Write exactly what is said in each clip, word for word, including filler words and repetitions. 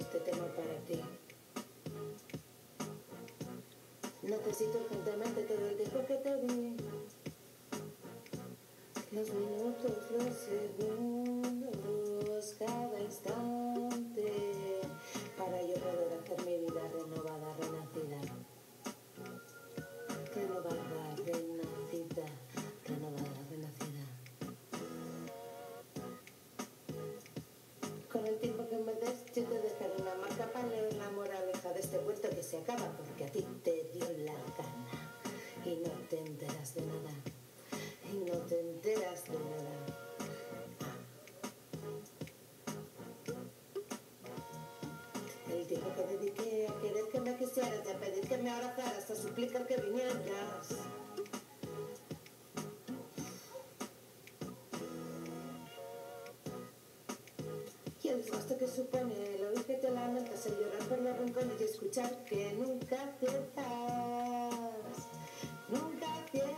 este tema para ti. Necesito urgentemente todo el tiempo que te di. Los minutos, los segundos, cada instante, para yo poder hacer mi vida renovada, renacida. Renovada, renacida, renovada, renacida. Con el tiempo que me des, yo te dejaré una marca para leer la moraleja de este cuento que se acaba porque a ti te dio la gana y no te enteras de nada. Y no te enteras de nada. El tiempo que dediqué a querer que me quisieras, a pedir que me abrazaras, a suplicar que vinieras. Y el desgaste que supone el oír que te lamentas, el llorar por los rincones y escuchar que nunca aciertas, nunca aciertas.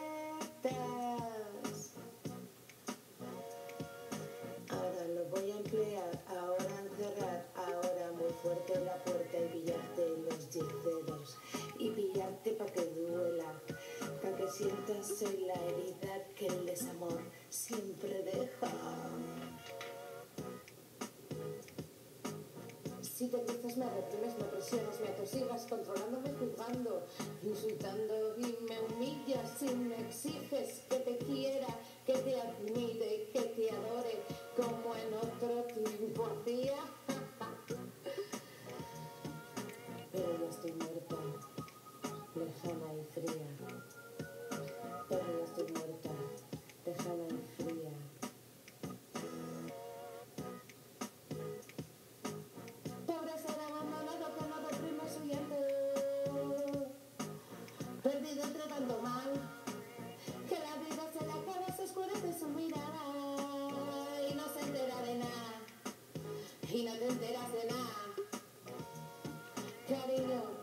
Ahora lo voy a emplear, ahora encerrar, ahora muy fuerte la puerta y pillarte los diez y pillarte para que duela, para que sientas en la herida que el desamor siempre deja. Si te cruzas, me reprimes, me presionas, me atosigas, controlándome, juzgando, insultando y me humillas y me exiges que te quiera, que te admire, que te adore, como en otro tiempo hacía. Pero yo estoy muerta, lejana y fría. Pero yo estoy muerta, lejana y fría. Pobre ser abandonado que no deprime su llanto, perdido entre tanto mal, que la vida se le acaba, se oscurece su mirada y no se entera de nada, y no te enteras de nada, cariño.